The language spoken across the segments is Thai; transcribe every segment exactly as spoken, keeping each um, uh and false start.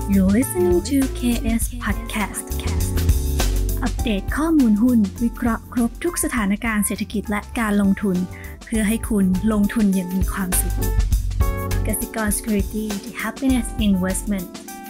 You're listening to เค เอส Podcast อัปเดตข้อมูลหุ้นวิเคราะห์ครบทุกสถานการณ์เศรษฐกิจและการลงทุนเพื่อให้คุณลงทุนอย่างมีความสุขกสิกร Security The Happiness Investment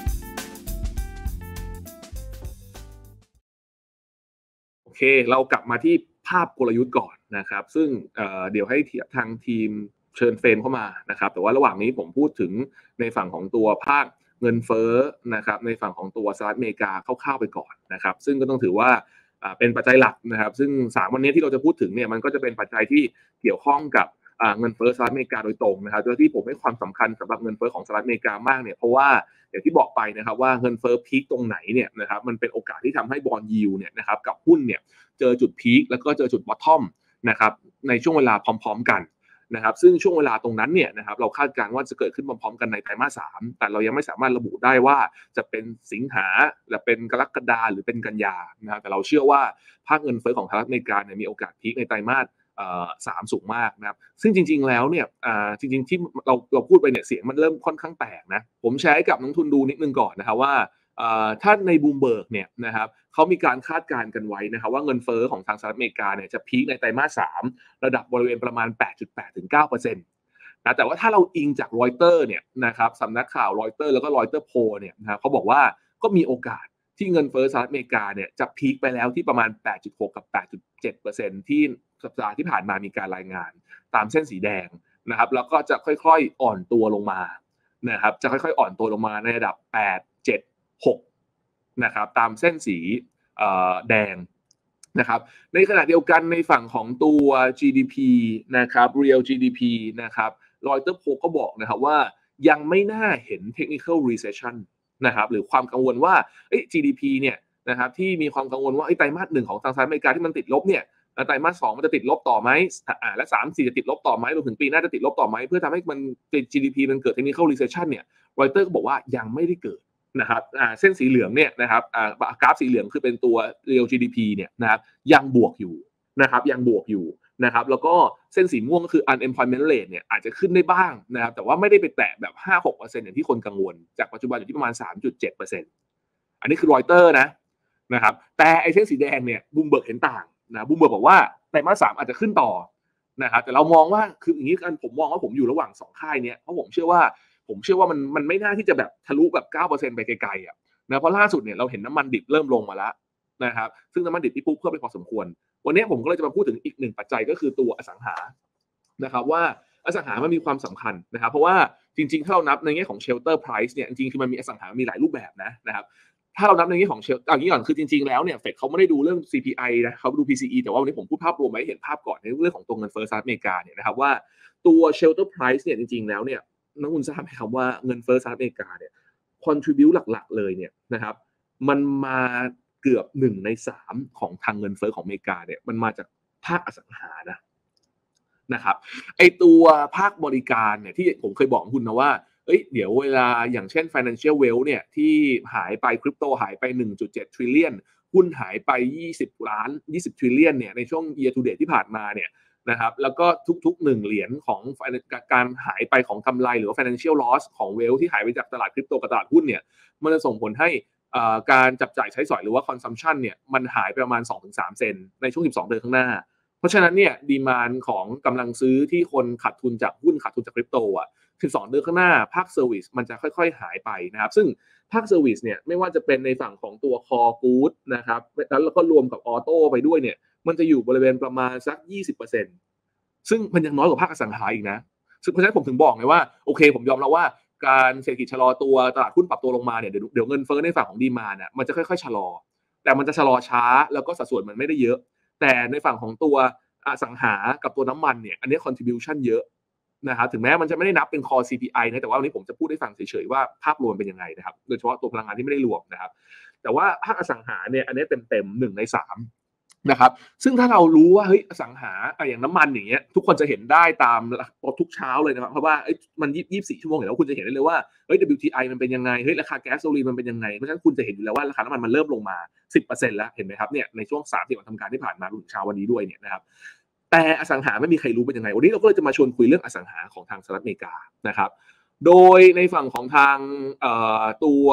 โอเคเรากลับมาที่ภาพกลยุทธ์ก่อนนะครับซึ่ง เอ่อ เดี๋ยวให้ทางทีมเชิญเฟรมเข้ามานะครับแต่ว่าระหว่างนี้ผมพูดถึงในฝั่งของตัวภาคเงินเฟ้อนะครับในฝั่งของตัวสหรัฐอเมริกาคร่าวๆไปก่อนนะครับซึ่งก็ต้องถือว่าเป็นปัจจัยหลักนะครับซึ่งสามวันนี้ที่เราจะพูดถึงเนี่ยมันก็จะเป็นปัจจัยที่เกี่ยวข้องกับเงินเฟ้อสหรัฐอเมริกาโดยตรงนะครับโดยที่ผมให้ความสำคัญสำหรับเงินเฟ้อของสหรัฐอเมริกามากเนี่ยเพราะว่าอย่างที่บอกไปนะครับว่าเงินเฟ้อพีคตรงไหนเนี่ยนะครับมันเป็นโอกาสที่ทำให้บอนด์ยิลด์เนี่ยนะครับกับหุ้นเนี่ยเจอจุดพีคแล้วก็เจอจุดบอททอมนะครับในช่วงเวลาพร้อมๆกันนะครับซึ่งช่วงเวลาตรงนั้นเนี่ยนะครับเราคาดการณ์ว่าจะเกิดขึ้นพร้อมๆกันในไตรมาสสามแต่เรายังไม่สามารถระบุได้ว่าจะเป็นสิงหาหรือเป็นกรกฎาคมหรือเป็นกันยานะครับแต่เราเชื่อว่าภาคเงินเฟ้อของสหรัฐอเมริกาเนี่ยมีโอกาสพีคในไตรมาสเอ่อสามสูงมากนะครับซึ่งจริงๆแล้วเนี่ยอ่าจริงๆที่เราเราพูดไปเนี่ยเสียงมันเริ่มค่อนข้างแตกนะผมแชร์ให้กับนักทุนดูนิดนึงก่อนนะครับว่าถ้าในบูมเบิร์กเนี่ยนะครับเขามีการคาดการณ์กันไว้นะครับว่าเงินเฟ้อของทางสหรัฐอเมริกาเนี่ยจะพีคในไตรมาสสามระดับบริเวณประมาณ แปดจุดแปดถึงเก้าเปอร์เซ็นต์ นะแต่ว่าถ้าเราอิงจากรอยเตอร์เนี่ยนะครับสำนักข่าวรอยเตอร์แล้วก็รอยเตอร์โพลเนี่ยนะครับเขาบอกว่าก็มีโอกาสที่เงินเฟ้อสหรัฐอเมริกาเนี่ยจะพีคไปแล้วที่ประมาณ แปดจุดหก กับ แปดจุดเจ็ดเปอร์เซ็นต์ ที่สัปดาห์ที่ผ่านมามีการรายงานตามเส้นสีแดงนะครับแล้วก็จะค่อยๆอ่อนตัวลงมานะครับจะค่อยๆอ่อนตัวลงมาในระดับแปด เจ็ด หกนะครับตามเส้นสีแดงนะครับในขณะเดียวกันในฝั่งของตัว จี ดี พี นะครับ Real จี ดี พี นะครับรอยเตอร์โพลก็บอกนะครับว่ายังไม่น่าเห็น Technical Recession นะครับหรือความกังวลว่า จี ดี พี เนี่ยนะครับที่มีความกังวลว่าไตรมาสหนึ่งของทางสหรัฐอเมริกาที่มันติดลบเนี่ยไตรมาสสองมันจะติดลบต่อไหมอ่าและสาม สี่จะติดลบต่อไหมรวมถึงปีหน้าจะติดลบต่อไหมเพื่อทำให้มัน จี ดี พี มันเกิด Technical Recession เนี่ยรอยเตอร์ก็บอกว่ายังไม่ได้เกิดนะครับเส้นสีเหลืองเนี่ยนะครับกราฟสีเหลืองคือเป็นตัว Real จี ดี พี เนี่ยนะครับยังบวกอยู่นะครับยังบวกอยู่นะครับแล้วก็เส้นสีม่วงก็คือ unemployment rate เนี่ยอาจจะขึ้นได้บ้างนะครับแต่ว่าไม่ได้ไปแตะแบบ ห้าถึงหกเปอร์เซ็นต์ อย่างที่คนกังวลจากปัจจุบันอยู่ที่ประมาณ สามจุดเจ็ดเปอร์เซ็นต์ อันนี้คือรอยเตอร์นะนะครับแต่ไอ้เส้นสีแดงเนี่ยบูมเบิร์กเห็นต่างนะบูมเบิร์กบอกว่าไตรมาสสามอาจจะขึ้นต่อนะครับแต่เรามองว่าคืออย่างนี้กันผมมองว่าผมอยู่ระหว่างสองค่ายเนี้ยเพราะผมเชื่อว่าผมเชื่อว่ามันมันไม่น่าที่จะแบบทะลุแบบ เก้าเปอร์เซ็นต์ ไปไกลๆอ่ะนะเพราะล่าสุดเนี่ยเราเห็นน้ำมันดิบเริ่มลงมาแล้วนะครับซึ่งน้ำมันดิบที่ปุ๊บเพิ่มไปพอสมควรวันนี้ผมก็เลยจะมาพูดถึงอีกหนึ่งปัจจัยก็คือตัวอสังหานะครับว่าอสังหามันมีความสำคัญนะครับเพราะว่าจริงๆถ้าเรานับในแง่ของ shelter price เนี่ยจริงๆคือมันมีอสังหามีหลายรูปแบบนะนะครับถ้าเรานับในแง่ของ shelter เอางี้ก่อนคือจริงๆแล้วเนี่ยเฟดเขาไม่ได้ดูเรื่อง ซี พี ไอ นะเขาดู พี ซี อี แต่ว่าวันนี้ผมพูดภาพรวมให้เห็นภาพก่อนในเรื่องของตัวเงินเฟ้อสหรัฐอเมริกาเนี่ยนะครับว่าตัว shelter price เนี่ยจริงๆแล้วเนี่ยนักลงทุนทราบไหมครับว่าเงินเฟ้อสหรัฐอเมริกาเนี่ย contribute หลักๆเลยเนี่ยนะครับมันมาเกือบหนึ่งในสามของทางเงินเฟ้อของอเมริกาเนี่ยมันมาจากภาคอสังหานะนะครับไอตัวภาคบริการเนี่ยที่ผมเคยบอกคุณนะว่าเอ้ยเดี๋ยวเวลาอย่างเช่น financial wealth เนี่ยที่หายไปคริปโตหายไป หนึ่งจุดเจ็ด trillion หุ้นหายไปยี่สิบล้านยี่สิบ trillion เนี่ยในช่วง year to date ที่ผ่านมาเนี่ยนะครับแล้วก็ทุกๆหนึ่งเหรียญของการหายไปของกำไรหรือว่า financial loss ของ wealth ที่หายไปจากตลาดคริปโตกับตลาดหุ้นเนี่ยมันจะส่งผลให้การจับจ่ายใช้สอยหรือว่า consumption เนี่ยมันหายไปประมาณ สองถึงสาม เซนในช่วงสิบสองเดือนข้างหน้าเพราะฉะนั้นเนี่ยดีมานด์ของกำลังซื้อที่คนขาดทุนจากหุ้นขาดทุนจากคริปโตอ่ะสิบสองเดือนข้างหน้าภาคเซอร์วิสมันจะค่อยๆหายไปนะครับซึ่งภาคเซอร์วิสเนี่ยไม่ว่าจะเป็นในฝั่งของตัว core good นะครับแล้วก็รวมกับออโต้ไปด้วยเนี่ยมันจะอยู่บริเวณประมาณสัก ยี่สิบเปอร์เซ็นต์ ซึ่งมันยังน้อยกว่าภาคอสังหาอีกนะซึ่งเพราะฉะนั้นผมถึงบอกไงว่าโอเคผมยอมรับว่าการเศรษฐกิจชะลอตัวตลาดหุ้นปรับตัวลงมาเนี่ยเดี๋ยวเดี๋ยวเงินเฟ้อในฝั่งของดีมานด์น่ะมันจะค่อยๆชะลอแต่มันจะชะลอช้าแล้วก็สัดส่วนมันไม่ได้เยอะแต่ในฝั่งของตัวอสังหากับตัวน้ำมันเนี่ยอันนี้ contribution เยอะนะครับถึงแม้มันจะไม่ได้นับเป็น core ซี พี ไอ นะแต่ว่าวันนี้ผมจะพูดให้ฟังเฉยๆว่าภาพรวมเป็นยังไงนะครับโดยเฉพาะตัวพลังงานที่ไม่ได้รวมนะครับแต่ว่าภาคอสังหาเนี่ยอันนี้เต็มๆหนึ่งในสามนะครับซึ่งถ้าเรารู้ว่าเฮ้ยอสังหาอย่างน้ำมันอย่างเงี้ยทุกคนจะเห็นได้ตามทุกเช้าเลยนะครับเพราะว่ามันยี่สิบสี่ชั่วโมงแล้วคุณจะเห็นได้เลยว่าเฮ้ย ดับเบิลยู ที ไอ มันเป็นยังไงเฮ้ยราคาแก๊สโซลีนมันเป็นยังไงเพราะฉะนั้นคุณจะเห็นอยู่แล้วว่าราคาน้ำมันมันเริ่มลงมา สิบเปอร์เซ็นต์ แล้วเห็นไหมครับเนี่ยในช่วงสามสิบวันทำการที่ผ่านมาถึงเช้าวันนี้ด้วยเนี่ยนะครับแต่อสังหาไม่มีใครรู้เป็นยังไงวันนี้เราก็เลยจะมาชวนคุยเรื่องอสังหาของทางสหรัฐอเมริกานะครับโดยในฝั่งของทางตัว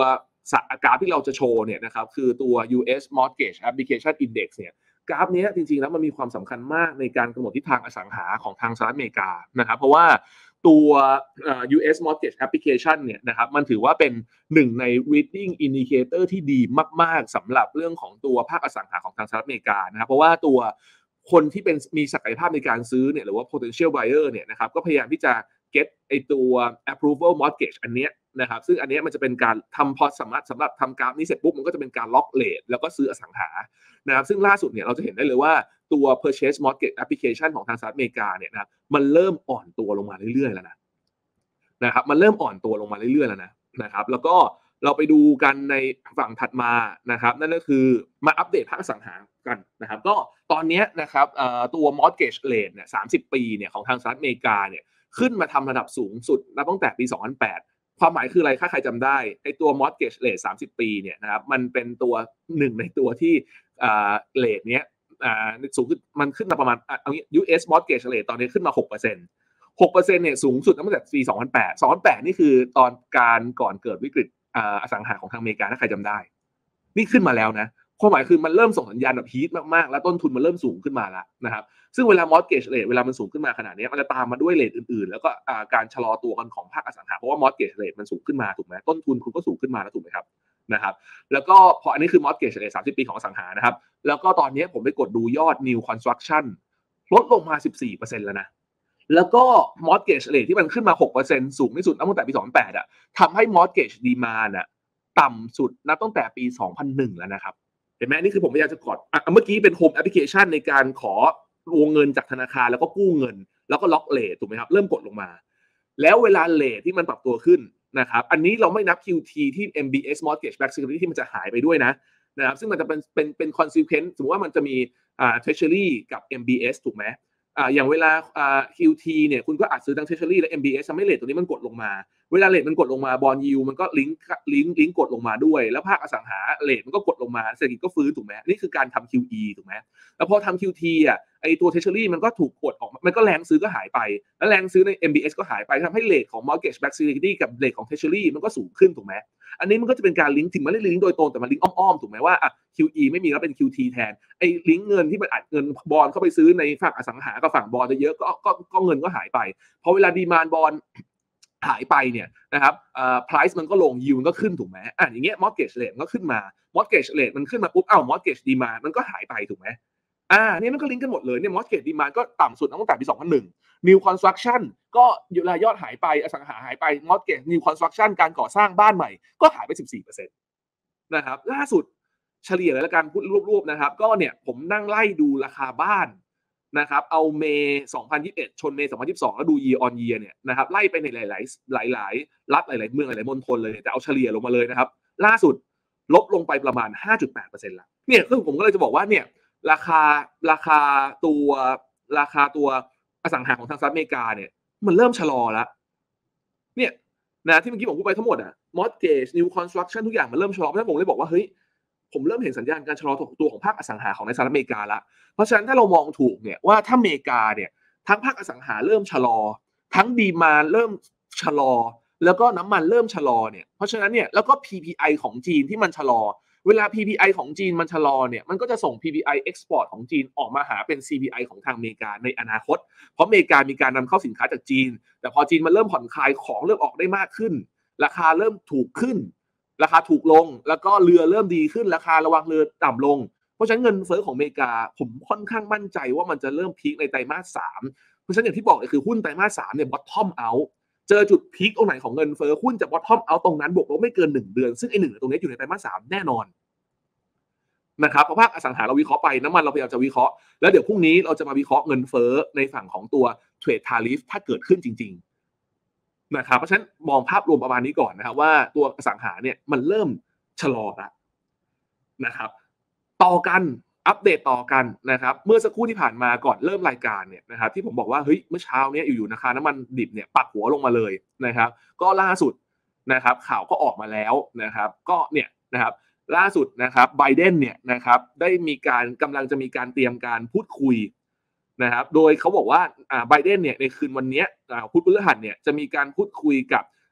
กราฟที่เราจะโชว์เนี่ยนะครับคือตัว ยู เอส Mortgage Application Index เนี่ยกราฟนี้จริงๆแล้วมันมีความสำคัญมากในการกำหนดทิศทางอสังหาของทางสหรัฐอเมริกานะครับเพราะว่าตัว ยู เอส Mortgage Application เนี่ยนะครับมันถือว่าเป็นหนึ่งใน leading indicator ที่ดีมากๆสำหรับเรื่องของตัวภาคอสังหาของทางสหรัฐอเมริกานะครับเพราะว่าตัวคนที่เป็นมีศักยภาพในการซื้อเนี่ยหรือว่า potential buyer เนี่ยนะครับก็พยายามที่จะ get ไอตัว approval mortgage อันเนี้ยนะครับซึ่งอันนี้มันจะเป็นการทำพอสามารถสำหรับทำกราฟนี้เสร็จปุ๊บมันก็จะเป็นการล็อกเรทแล้วก็ซื้ออสังหานะครับซึ่งล่าสุดเนี่ยเราจะเห็นได้เลยว่าตัว purchase mortgage application ของทางสหรัฐอเมริกาเนี่ยนะครับมันเริ่มอ่อนตัวลงมาเรื่อยๆแล้วนะนะครับมันเริ่มอ่อนตัวลงมาเรื่อยๆแล้วนะนะครับแล้วก็เราไปดูกันในฝั่งถัดมานะครับนั่นก็คือมาอัปเดตภาคอสังหากันนะครับก็ตอนนี้นะครับตัว mortgage rate เนี่ยสามสิบปีเนี่ยของทางสหรัฐอเมริกาเนี่ยขึ้นมาทำระดับสูงสุดนับตั้งแต่ปีสองพันแปดความหมายคืออะไรถ้าใครจำได้ไอ้ตัว mortgage rate สามสิบปีเนี่ยนะครับมันเป็นตัวหนึ่งในตัวที่อ่าเรทเนี้ยอ่าสูงขึ้นมันขึ้นมาประมาณเอางี้ ยู เอส mortgage rate ตอนนี้ขึ้นมา หกเปอร์เซ็นต์ หกเปอร์เซ็นต์ เนี่ยสูงสุดตั้งแต่ปีสองพันแปด สองพันแปดนี่คือตอนการก่อนเกิดวิกฤตอ่าอสังหาของทางอเมริกาถ้าใครจำได้นี่ขึ้นมาแล้วนะความหมายคือมันเริ่มส่งสัญญาณแบบฮีทมากๆแล้วต้นทุนมันเริ่มสูงขึ้นมาแล้วนะครับซึ่งเวลา mortgage rate เวลามันสูงขึ้นมาขนาดนี้มันจะตามมาด้วยเรทอื่นๆแล้วก็การชะลอตัวกันของภาคอสังหาเพราะว่า mortgage rate มันสูงขึ้นมาถูกไหมต้นทุนคุณก็สูงขึ้นมาแล้วถูกไหมครับนะครับแล้วก็พออันนี้คือ mortgage rate สามสิบปีของอสังหานะครับแล้วก็ตอนนี้ผมไปกดดูยอด new construction ลดลงมา สิบสี่เปอร์เซ็นต์ แล้วนะแล้วก็ mortgage rate ที่มันขึ้นมา หกเปอร์เซ็นต์ สูงที่สุดตั้งแต่ปีสองพันแปดอ่ะทำให้ mortgage demand อ่ะต่ำสุดนับตั้งแต่ปีสองพันหนึ่งแล้วนะครับเห็นไหมนี่คือผมพยายามจะกดอ่ะเมื่อกี้เป็น home application ในการขอวงเงินจากธนาคารแล้วก็กู้เงินแล้วก็ล็อกเรทถูกไหมครับเริ่มกดลงมาแล้วเวลาเรทที่มันปรับตัวขึ้นนะครับอันนี้เราไม่นับ คิว ที ที่ เอ็ม บี เอส mortgage backed security ที่มันจะหายไปด้วยนะนะครับซึ่งมันจะเป็นเป็นเป็น consequence สมมติว่ามันจะมีอ่า treasury กับ เอ็ม บี เอส ถูกไหมอ่าอย่างเวลาอ่า คิว ที เนี่ยคุณก็อาจซื้อทั้ง treasury และ เอ็ม บี เอส ทำให้เรทตัวนี้มันกดลงมาเวลาเรทมันกดลงมาบอนด์ยิลด์มันก็ลิงก์ลิงก์ลิงก์กดลงมาด้วยแล้วภาคอสังหาเรทมันก็กดลงมาเศรษฐกิจก็ฟื้นถูกไหมนี่คือการทำ คิว อี ถูกไหมแล้วพอทำ คิว ที อ่ะไอตัว treasury มันก็ถูกกดออกมันก็แรงซื้อก็หายไปแล้วแรงซื้อใน เอ็ม บี เอส ก็หายไปทำให้เรทของ mortgage backed security กับเรทของ treasury มันก็สูงขึ้นถูกไหมอันนี้มันก็จะเป็นการลิงก์ถึงมันไม่ได้ลิงก์โดยตรงแต่มันลิงก์อ้อมๆถูกไหมว่าอ่ะ คิว อี ไม่มีแล้วเป็น คิว ที แทนไอ้ลิงก์เงินที่มันอัดเงินบอนด์เข้าไปซื้อในฝั่งอสังหากับฝั่งบอนด์เยอะก็ก็ก็เงินก็หายไปพอเวลาดีมานด์บอนด์หายไปเนี่ยนะครับเอ่อ price มันก็ลง yield มันก็ขึ้นถูกไหมอ่ะอย่างเงี้ย mortgage rate มันก็ขึ้นมา mortgage rate มันขึ้นมาปุ๊บอ้าว mortgage demand มันก็หายไปถูกไหมอ่านี่มันก็ลิงก์กันหมดเลยเนี่ย mortgage demand ก็ต่ำสุดตั้งแต่ปีสองพันหนึ่ง new construction ก็เวลายอดหายไปอสังหาหายไป mortgage new construction การก่อสร้างบ้านใหม่ก็หายไป สิบสี่เปอร์เซ็นต์ นะครับล่าสุดเฉลี่ยเลยละกันพูดรวบๆนะครับก็เนี่ยผมนั่งไล่ดูราคาบ้านนะครับเอาเมย์สองพันยี่สิบเอ็ดชนเมย์สองพันยี่สิบสองแล้วดู year on year เนี่ยนะครับไล่ไปในหลายๆหลายๆรัฐหลายๆเมืองหลายๆมณฑลเลยแต่เอาเฉลี่ยลงมาเลยนะครับล่าสุดลบลงไปประมาณ ห้าจุดแปดเปอร์เซ็นต์ ละเนี่ยคือผมก็เลยจะบอกว่าเนี่ยราคาราคาตัวราคาตัวอสังหาของทางสหรัฐอเมริกาเนี่ยมันเริ่มชะลอแล้วเนี่ยนะที่เมื่อกี้ผมพูดไปทั้งหมดอะ mortgage new construction ทุกอย่างมันเริ่มชะลอเพราะฉะนั้นผมเลยบอกว่าเฮ้ยผมเริ่มเห็นสัญญาณการชะลอตัวของภาคอสังหาของในสหรัฐอเมริกาแล้วเพราะฉะนั้นถ้าเรามองถูกเนี่ยว่าถ้าอเมริกาเนี่ยทั้งภาคอสังหาเริ่มชะลอทั้งดีมานด์เริ่มชะลอแล้วก็น้ำมันเริ่มชะลอเนี่ยเพราะฉะนั้นเนี่ยแล้วก็ พี พี ไอ ของจีนที่มันชะลอเวลา พี พี ไอ ของจีนมันชะลอเนี่ยมันก็จะส่ง พี พี ไอ export ของจีนออกมาหาเป็น ซี พี ไอ ของทางอเมริกาในอนาคตเพราะอเมริกามีการนำเข้าสินค้าจากจีนแต่พอจีนมันเริ่มผ่อนคลายของเริ่มออกได้มากขึ้นราคาเริ่มถูกขึ้นราคาถูกลงแล้วก็เรือเริ่มดีขึ้นราคาระวังเรือต่ำลงเพราะฉะนั้นเงินเฟ้อของอเมริกาผมค่อนข้างมั่นใจว่ามันจะเริ่มพีคในไตรมาสสามเพราะฉะนั้นอย่างที่บอกเลยคือหุ้นไตรมาสสามเนี่ย bottom out เจอจุดพีคตรงไหนของเงินเฟ้อหุ้นจะ bottom out ตรงนั้นบวกลบไม่เกินหนึ่งเดือนซึ่งไอ้หนึ่งตรงนี้อยู่ในไตรมาสสามแน่นอนนะครับเพราะภาคอสังหาเราวิเคราะห์ไปน้ำมันเราพยายามจะวิเคราะห์แล้วเดี๋ยวพรุ่งนี้เราจะมาวิเคราะห์เงินเฟ้อในฝั่งของตัว trade tariff ถ้าเกิดขึ้นจริงๆนะครับเพราะฉะนั้นมองภาพรวมประมาณนี้ก่อนนะครับว่าตัวอสังหาเนี่ยมันเริ่มชะลอแล้วนะครับต่อกันอัปเดตต่อกันนะครับเมื่อสักครู่ที่ผ่านมาก่อนเริ่มรายการเนี่ยนะครับที่ผมบอกว่าเฮ้ยเมื่อเช้านี้อยู่ๆราคาน้ำมันดิบเนี่ยปักหัวลงมาเลยนะครับก็ล่าสุดนะครับข่าวก็ออกมาแล้วนะครับก็เนี่ยนะครับล่าสุดนะครับไบเดนเนี่ยนะครับได้มีการกำลังจะมีการเตรียมการพูดคุยนะครับโดยเขาบอกว่าอ่าไบเดนเนี่ยในคืนวันนี้อ่าพุธพฤหัสเนี่ยจะมีการพูดคุยกับ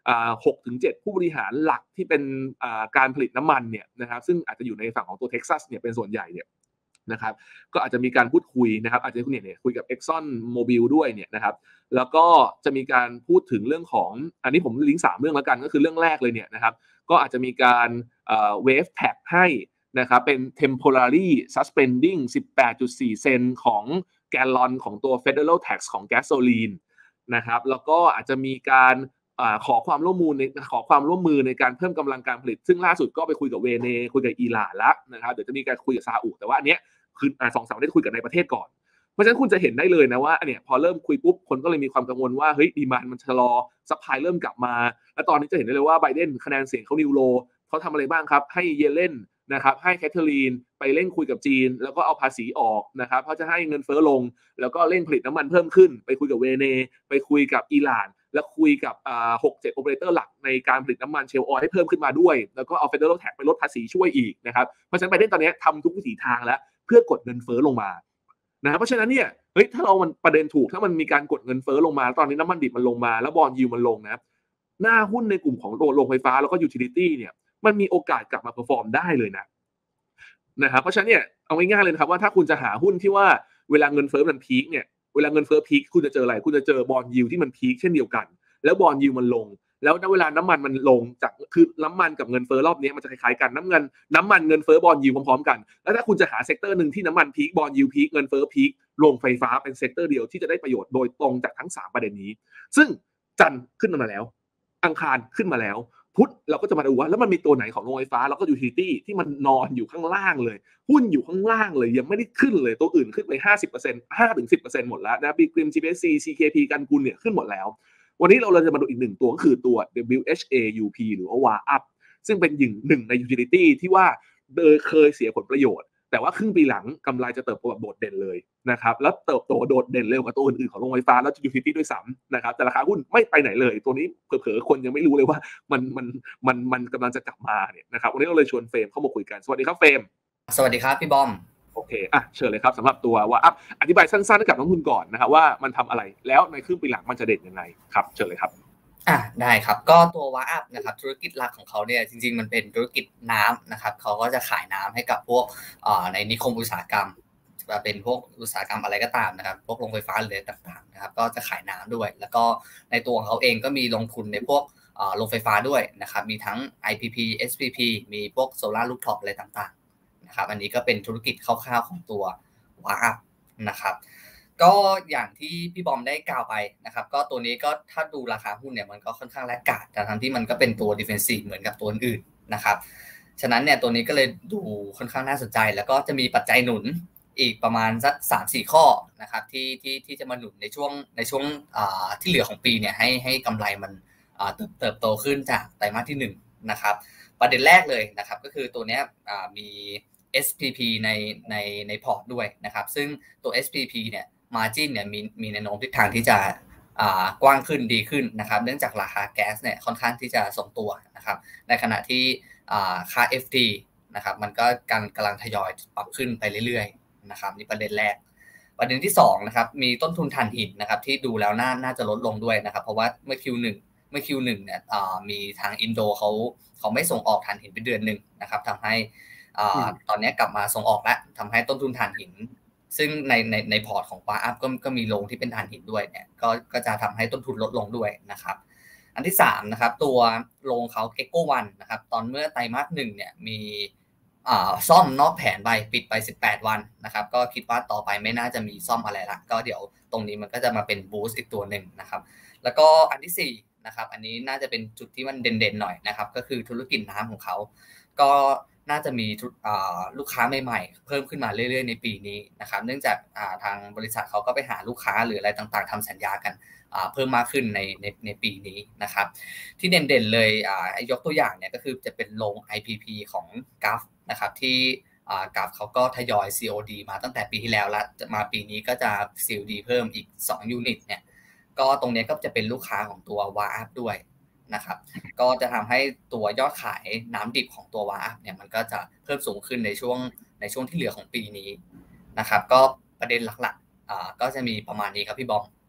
หกถึงเจ็ดผู้บริหารหลักที่เป็นการผลิตน้ำมันเนี่ยนะครับซึ่งอาจจะอยู่ในฝั่งของตัวเท็กซัสเนี่ยเป็นส่วนใหญ่เนี่ยนะครับก็อาจจะมีการพูดคุยนะครับอาจจะคุณเนี่ยคุยกับ Exxon Mobil ด้วยเนี่ยนะครับแล้วก็จะมีการพูดถึงเรื่องของอันนี้ผมลิงก์สามเรื่องแล้วกันก็คือเรื่องแรกเลยเนี่ยนะครับก็อาจจะมีการเอ่อ wave tax ให้นะครับเป็น temporary suspending สิบแปดจุดสี่ เซนต์ของแกลลอนของตัว federal tax ของแก๊สโซลีนนะครับแล้วก็อาจจะมีการขอความร่วมมือในขอความร่วมมือในการเพิ่มกำลังการผลิตซึ่งล่าสุดก็ไปคุยกับเวเนคุยกับอิหร่านแล้วนะครับเดี๋ยวจะมีการคุยกับซาอุแต่ว่าอันเนี้ยคืออ่าสองสามประเทศคุยกับในประเทศก่อนเพราะฉะนั้นคุณจะเห็นได้เลยนะว่าเนี่ยพอเริ่มคุยปุ๊บคนก็เลยมีความกังวลว่าเฮ้ยดีมานด์มันชะลอซัพพลายเริ่มกลับมาแล้วตอนนี้จะเห็นได้เลยว่าไบเดนคะแนนเสียงเขานิวโลเขาทำอะไรบ้างครับให้เยเลนนะครับให้แคทเธอรีนไปเร่งคุยกับจีนแล้วก็เอาภาษีออกนะครับเพราะจะให้เงินเฟ้อลงแล้วก็เร่งผลิตน้ำมันเพิ่มขึ้นไปคุยกับเวเนไปคุยกับอิหร่านแล้วคุยกับอ่า หกเจ็ด โอเปอเรเตอร์หลักในการผลิตน้ำมันเชลล์ออยล์ให้เพิ่มขึ้นมาด้วยแล้วก็เอา Federal Tax ไปลดภาษีช่วยอีกนะครับเพราะฉะนั้นไบเดนตอนนี้ทำทุกวิถีทางแล้วเพื่อกดเงินเฟ้อลงมานะเพราะฉะนั้นเนี่ยเฮ้ยถ้าเรามันประเด็นถูกถ้ามันมีการกดเงินเฟ้อลงมาตอนนี้น้ำมันดิบมันลงมาแล้วบอนด์ยิลด์มันลงนะหน้าหุ้นในกลุ่มของโรงไฟฟ้าแล้วก็ยูทิลิตี้เนี่ยมันมีโอกาสกลับมาเพอร์ฟอร์มได้เลยนะนะครับเพราะฉะนั้นเนี่ยเอาง่ายๆเลยนะครับว่าถ้าคุณจะหาหุ้นที่ว่าเวลาเงินเฟ้อมันพีคเนี่ยเวลาเงินเฟ้อพีคคุณจะเจออะไรคุณจะเจอบอนด์ยิลด์ที่มันพีคเช่นเดียวกันแล้วบอนด์ยิลด์มันลงแล้วเวลาน้ำมันมันลงจากคือน้ำมันกับเงินเฟ้อรอบนี้มันจะคล้ายๆกันน้ำเงินน้ำมันเงินเฟ้อบอนด์ยิลด์พร้อมๆกันแล้วถ้าคุณจะหาเซกเตอร์นึงที่น้ำมันพีคบอนด์ยิลด์พีคเงินเฟ้อพีคโรงไฟฟ้าเป็นเซกเตอร์เดียวที่จะได้ประโยชน์โดยตรงจากทั้งสามประเด็นนี้ซึ่งจันทร์ขึ้นมาแล้วอังคารขึ้นมาแล้วพุธเราก็จะมาดูว่าแล้วมันมีตัวไหนของโรงไฟฟ้าแล้วก็ยูทิลิตี้ที่มันนอนอยู่ข้างล่างเลยหุ้นอยู่ข้างล่างเลยยังไม่ได้ขึ้นเลยตัวอื่นขึ้นไป ห้าสิบเปอร์เซ็นต์ ห้าถึงสิบเปอร์เซ็นต์ หมดแล้วนะบีกริม จี พี เอส ซี ซี เค พี กันกุลเนี่ยขึ้นหมดแล้ววันนี้เราเราจะมาดูอีกหนึ่งตัวก็คือตัว ดับเบิลยู เอช เอ ยู พี หรือว่า วา อัพ ซึ่งเป็นหนึ่งหนึ่งใน utility ที่ว่าเคยเสียผลประโยชน์แต่ว่าครึ่งปีหลังกำไรจะเติบโตแบบโดดเด่นเลยนะครับแล้วเติบโตโดดเด่นเร็วกว่าตัวอื่นๆของโรงไฟฟ้าแล้ว utility ด้วยซ้ำนะครับแต่ราคาหุ้นไม่ไปไหนเลยตัวนี้เผลอๆคนยังไม่รู้เลยว่ามันมันมันมันกำลังจะกลับมาเนี่ยนะครับวันนี้เราเลยชวนเฟรมเข้ามาคุยกันสวัสดีครับเฟรมสวัสดีครับพี่บอมโอเคอ่ะเชิญเลยครับสำหรับตัวว่าอัพอธิบายสั้นๆให้กับนักลงทุนก่อนนะครับว่ามันทำอะไรแล้วในครึ่งปีหลังมันจะเด่นยังไงครับเชิญเลยครับอ่ะได้ครับก็ตัววาอัพนะครับธุรกิจหลักของเขาเนี่ยจริงๆมันเป็นธุรกิจน้ำนะครับเขาก็จะขายน้ำให้กับพวกอ่าในนิคมอุตสาหกรรมเป็นพวกอุตสาหกรรมอะไรก็ตามนะครับพวกโรงไฟฟ้าหรือต่างๆนะครับก็จะขายน้ำด้วยแล้วก็ในตัวของเขาเองก็มีลงทุนในพวกอ่าโรงไฟฟ้าด้วยนะครับมีทั้ง ไอ พี พี เอส พี พี มีพวกโซล่ารูฟท็อปอะไรต่างๆนะครับอันนี้ก็เป็นธุรกิจคร่าวๆของตัววาอัพนะครับก็อย่างที่พี่บอมได้กล่าวไปนะครับก็ตัวนี้ก็ถ้าดูราคาหุ้นเนี่ยมันก็ค่อนข้างแลกขาดแต่ทั้งที่มันก็เป็นตัว defensive เหมือนกับตัวอื่นนะครับฉะนั้นเนี่ยตัวนี้ก็เลยดูค่อนข้างน่าสนใจแล้วก็จะมีปัจจัยหนุนอีกประมาณสัก สามถึงสี่ ข้อนะครับที่ที่ที่จะมาหนุนในช่วงในช่วงอ่าที่เหลือของปีเนี่ยให้ให้กำไรมันอ่าเติบโตขึ้นจากไตรมาสที่หนึ่งนะครับประเด็นแรกเลยนะครับก็คือตัวเนี้ยอ่ามี เอส พี พี ในในในพอร์ตด้วยนะครับซึ่งตัว เอส พี พี เนี่ยmargin เนี่ยมีมีแนวโน้มทิศทางที่จะอ่ากว้างขึ้นดีขึ้นนะครับเนื่องจากราคาแก๊สเนี่ยค่อนข้างที่จะทรงตัวนะครับในขณะที่อ่าค่า เอฟ ที นะครับมันก็กำลังกำลังทยอยปรับขึ้นไปเรื่อยๆนะครับนี่ประเด็นแรกประเด็นที่สองนะครับมีต้นทุนถ่านหินนะครับที่ดูแล้วน่าน่าจะลดลงด้วยนะครับเพราะว่าเมื่อ คิว หนึ่ง เมื่อ คิว หนึ่ง เนี่ยอ่ามีทางอินโดเขาเขาไม่ส่งออกถ่านหินไปเดือนนึงนะครับทำให้อ่าตอนนี้กลับมาส่งออกแล้วทำให้ต้นทุนถ่านหินซึ่งในในในพอร์ตของวาอัพก็ก็มีโรงที่เป็นถ่านหินด้วยเนี่ยก็ก็จะทำให้ต้นทุนลดลงด้วยนะครับอันที่สามนะครับตัวโรงเขา เอ็กโก วัน นะครับตอนเมื่อไตรมาสหนึ่งเนี่ยมีอ่าซ่อมนอกแผนไปปิดไปสิบแปดวันนะครับก็คิดว่าต่อไปไม่น่าจะมีซ่อมอะไรละก็เดี๋ยวตรงนี้มันก็จะมาเป็นบูสต์อีกตัวนึงนะครับแล้วก็อันที่สี่นะครับอันนี้น่าจะเป็นจุดที่มันเด่นๆหน่อยนะครับก็คือธุรกิจน้ำของเขาก็น่าจะมีลูกค้าใหม่ๆเพิ่มขึ้นมาเรื่อยๆในปีนี้นะครับเนื่องจากทางบริษัทเขาก็ไปหาลูกค้าหรืออะไรต่างๆทำสัญญากันเพิ่มมากขึ้นในในในปีนี้นะครับที่เด่นๆเลยยกตัวอย่างเนี่ยก็คือจะเป็นโรง ไอ พี พี ของ จี เอ เอฟ นะครับที่จี เอ เอฟ เขาก็ทยอย ซี โอ ดี มาตั้งแต่ปีที่แล้วแล้วมาปีนี้ก็จะ ซี โอ ดี เพิ่มอีกสองยูนิตเนี่ยก็ตรงนี้ก็จะเป็นลูกค้าของตัว วา อัพ ด้วยนะครับก็จะทำให้ตัวยอดขายน้ำดิบของตัว วา อัพ เนี่ยมันก็จะเพิ่มสูงขึ้นในช่วงในช่วงที่เหลือของปีนี้นะครับก็ประเด็นหลักๆอ่าก็จะมีประมาณนี้ครับพี่บอม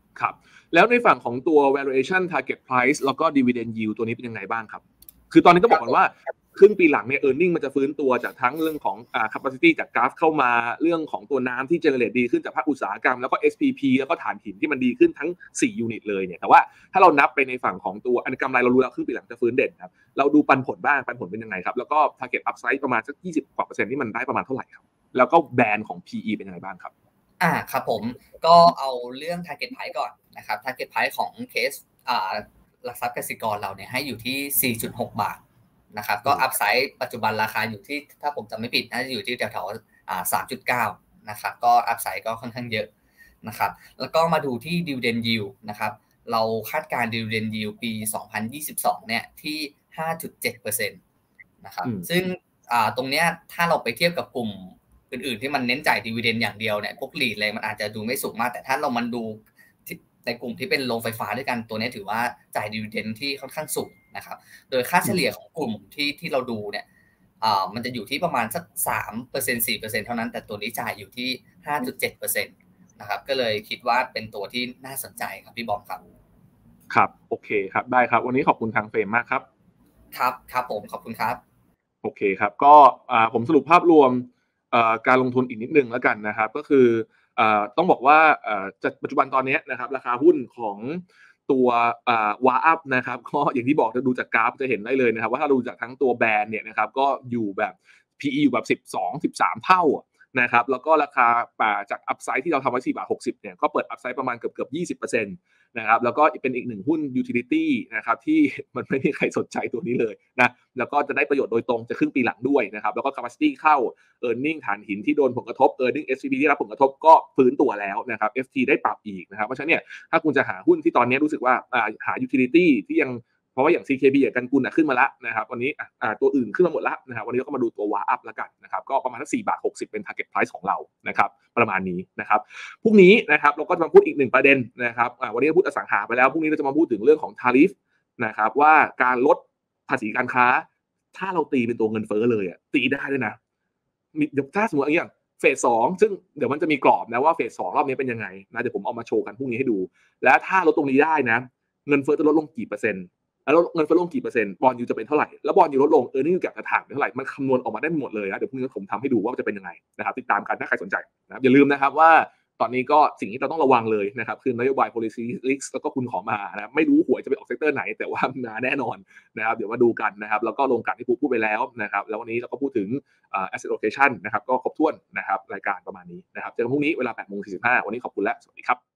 ครับแล้วในฝั่งของตัว valuation target price แล้วก็ dividend yield ตัวนี้เป็นยังไงบ้างครับคือตอนนี้ต้องบอกก่อนว่าครึ่งปีหลังเนี่ย earning มันจะฟื้นตัวจากทั้งเรื่องของอ่า capacity จากก๊าซเข้ามาเรื่องของตัวน้ำที่ generate ดีขึ้นจากภาคอุตสาหกรรมแล้วก็ เอส พี พี แล้วก็ถ่านหินที่มันดีขึ้นทั้งสี่ยูนิตเลยเนี่ยแต่ว่าถ้าเรานับไปในฝั่งของตัวอันกำไรเรารู้แล้วครึ่งปีหลังจะฟื้นเด่นครับเราดูปันผลบ้างปันผลเป็นยังไงครับแล้วก็ target upside ประมาณสักยี่สิบกว่าเปอร์เซ็นต์ที่มันได้ประมาณเท่าไหร่ครับแล้วก็แบนของ พี อี เป็นยังไงบ้างครับอ่าครับผมก็เอาเรื่อง target price ก่อนนะครับ target price ของเคสอ่าหลักทรัพย์กสิกรเราเนี่ยให้อยู่ที่ สี่จุดหก บาทนะครับก็อัพไซด์ปัจจุบันราคาอยู่ที่ถ้าผมจำไม่ผิดน่าจะอยู่ที่แถวๆอ่า สามจุดเก้า นะครับก็อัพไซด์ก็ค่อนข้างเยอะนะครับแล้วก็มาดูที่ dividend yield นะครับเราคาดการณ์ dividend yield ปีสองพันยี่สิบสองเนี่ยที่ ห้าจุดเจ็ดเปอร์เซ็นต์ นะครับซึ่งอ่าตรงเนี้ยถ้าเราไปเทียบกับกลุ่มอื่นๆที่มันเน้นจ่าย dividend อย่างเดียวเนี่ยพวก REIT อะไรมันอาจจะดูไม่สูงมากแต่ถ้าเรามันดูในกลุ่มที่เป็นโรงไฟฟ้าด้วยกันตัวนี้ถือว่าจ่าย dividend ที่ค่อนข้างสูงนะครับโดยค่าเฉลี่ยของกลุ่มที่ที่เราดูเนี่ยอ่ามันจะอยู่ที่ประมาณสัก สามเปอร์เซ็นต์ สี่เปอร์เซ็นต์ เท่านั้นแต่ตัวนี้จ่ายอยู่ที่ ห้าจุดเจ็ดเปอร์เซ็นต์ นะครับก็เลยคิดว่าเป็นตัวที่น่าสนใจครับพี่บอมครับครับโอเคครับได้ครับวันนี้ขอบคุณทางเฟรมมากครับครับครับผมขอบคุณครับโอเคครับก็อ่าผมสรุปภาพรวมอ่าการลงทุนอีกนิดนึงแล้วกันนะครับก็คืออ่าต้องบอกว่าอ่าปัจจุบันตอนนี้นะครับราคาหุ้นของตัวอ่าวาอัพนะครับก็อย่างที่บอกจะดูจากกราฟจะเห็นได้เลยนะครับว่าถ้าดูจากทั้งตัวแบรนด์เนี่ยนะครับก็อยู่แบบ พี อี อยู่แบบสิบสอง สิบสามเท่านะครับแล้วก็ราคาป่าจากอัพไซด์ที่เราทำไว้สี่บาทหกสิบเนี่ยก็เปิดอัพไซด์ประมาณเกือบๆ ยี่สิบเปอร์เซ็นต์ นะครับแล้วก็เป็นอีกหนึ่งหุ้น utility นะครับที่มันไม่มีใครสนใจตัวนี้เลยนะแล้วก็จะได้ประโยชน์โดยตรงจะครึ่งปีหลังด้วยนะครับแล้วก็ capacity เข้า earning ถ่านหินที่โดนผลกระทบ earning เอส ซี พี ที่รับผลกระทบก็ฟื้นตัวแล้วนะครับ เอฟ ที ได้ปรับอีกนะครับเพราะฉะนั้นเนี่ยถ้าคุณจะหาหุ้นที่ตอนนี้รู้สึกว่าหา utility ที่ยังเพราะว่าอย่าง ซี เค บี อย่างกันกุลขึ้นมาแล้วนะครับวันนี้ตัวอื่นขึ้นมาหมดแล้วนะครับวันนี้ก็มาดูตัววาอัพแล้วกันนะครับก็ประมาณสี่บาทหกสิบเป็น target price ของเรานะครับประมาณนี้นะครับพรุ่งนี้นะครับเราก็จะมาพูดอีกหนึ่งประเด็นนะครับวันนี้พูดอสังหาไปแล้วพรุ่งนี้เราจะมาพูดถึงเรื่องของ tariff นะครับว่าการลดภาษีการค้าถ้าเราตีเป็นตัวเงินเฟ้อเลยอ่ะตีได้ด้วยนะมีถ้าสมมติอย่างเฟสสองซึ่งเดี๋ยวมันจะมีกรอบนะว่าเฟสสองรอบนี้เป็นยังไงนะเดี๋ยวผมเอามาโชว์กันพรุ่งนี้ให้ดูและถ้าลดตรงนี้ได้นะเงินเฟ้อจะลดลงกี่เปอร์เซ็นต์แล้วเงินเฟ้อลงกี่เปอร์เซ็นต์บอนด์ยูจะเป็นเท่าไหร่แล้วบอนด์ยูลดลงเออร์เน็งกับกระถางเป็นเท่าไหร่มันคำนวณออกมาได้หมดเลยนะเดี๋ยวพรุ่งนี้ผมทำให้ดูว่าจะเป็นยังไงนะครับติดตามกันถ้าใครสนใจนะครับอย่าลืมนะครับว่าตอนนี้ก็สิ่งที่เราต้องระวังเลยนะครับคือนโยบาย policy risk แล้วก็คุณขอมานะไม่รู้หวยจะไปออกเซกเตอร์ไหนแต่ว่ามาแน่นอนนะครับเดี๋ยวมาดูกันนะครับแล้วก็ลงกันที่พูดไปแล้วนะครับแล้ววันนี้เราก็พูดถึง asset allocation นะครับก็ครบถ้วนนะครับรายการประมาณนี้นะครับเจอกันพรุ่งนี้เวลา แปดโมงสี่สิบห้า วันนี้ขอบคุณและสวัสดีครับ